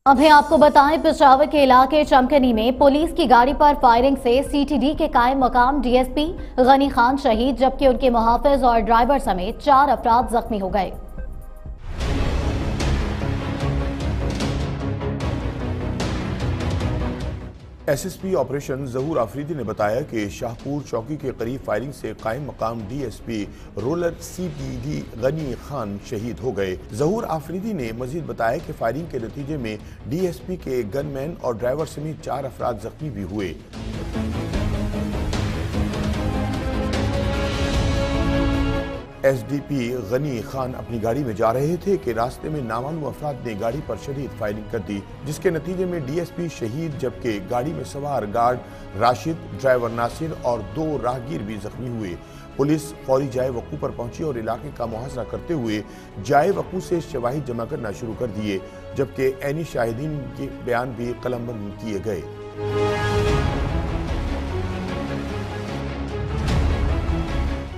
अभी आपको बताएं, पेशावर के इलाके चमकनी में पुलिस की गाड़ी पर फायरिंग से सीटीडी के कायम मकाम डीएसपी गनी खान शहीद, जबकि उनके मुहाफिज और ड्राइवर समेत 4 अफराद जख्मी हो गए। एसएसपी ऑपरेशन जहूर आफरीदी ने बताया कि शाहपुर चौकी के करीब फायरिंग से कायम मकाम डीएसपी रोलर सीटीडी गनी खान शहीद हो गए। जहूर आफरीदी ने मजीद बताया कि फायरिंग के नतीजे में डीएसपी के गनमैन और ड्राइवर समेत 4 अफराद जख्मी भी हुए। एसडीपी गनी खान अपनी गाड़ी में जा रहे थे कि रास्ते में नामालूम अफराद ने गाड़ी पर शदीद फायरिंग कर दी, जिसके नतीजे में डीएसपी शहीद, जबकि गाड़ी में सवार गार्ड राशिद, ड्राइवर नासिर और 2 राहगीर भी जख्मी हुए। पुलिस फौरी जाए वकू पर पहुंची और इलाके का मुहासरा करते हुए जाए वकू से शवाहिद जमा करना शुरू कर दिए, जबकि ऐनी शाहिदीन के बयान भी कलमबंद किए गए।